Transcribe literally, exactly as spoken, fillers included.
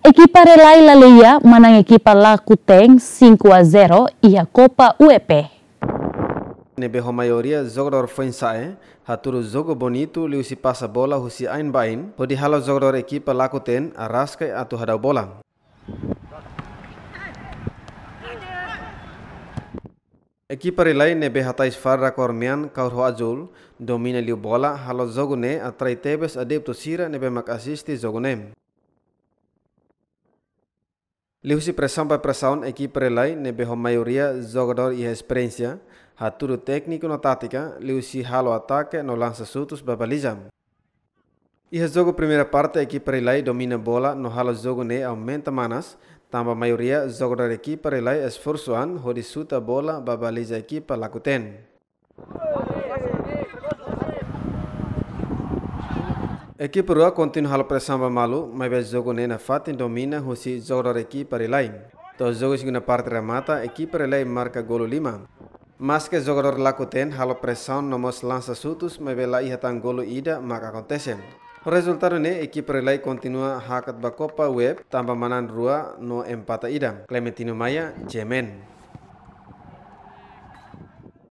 Equipa Relay Laleia menang equipa Lakuteng cinco a zero e a Copa U E P. Nebe a maioria jogador foi ensaio, haturo jogo bonito, liu se passa bola, husi ain bain, hodi halo jogador equipa Lakuten arrasca atu hadau bola. Equipa Relay nebe hatais farra kormian kaur azul, domina liu bola, halo jogo ne atrai tebes adep to sira nebe mak assiste jogo ne. Lihusi pressão para pressão, equipa Relay nebe a maioria jogador e experiência, haturo técnico na tática, lihusi halo ataque no lança chutos para baliza. E a jogo primeira parte, a equipa Relay domina bola, no halo jogo ne aumenta manas, tamba a maioria jogador da equipa Relay esforçoan, hodi chuta bola para baliza equipa Lakuten. Equipa Rua continua halo pressão para malu, mas o jogo ne na fatin domina, husi jogador da equipa Relay. To jogo segunda parte remata, equipa Relay marca golo lima. Mas que jogador Lakuten halo pressão no mos lança chutos, mas bela ia tan golo ida, maka acontece. O resultado ne, equipa Relay continua hakat ba Copa U E P, tamba manan Rua no empata ida. Clementino Maya, Jemen.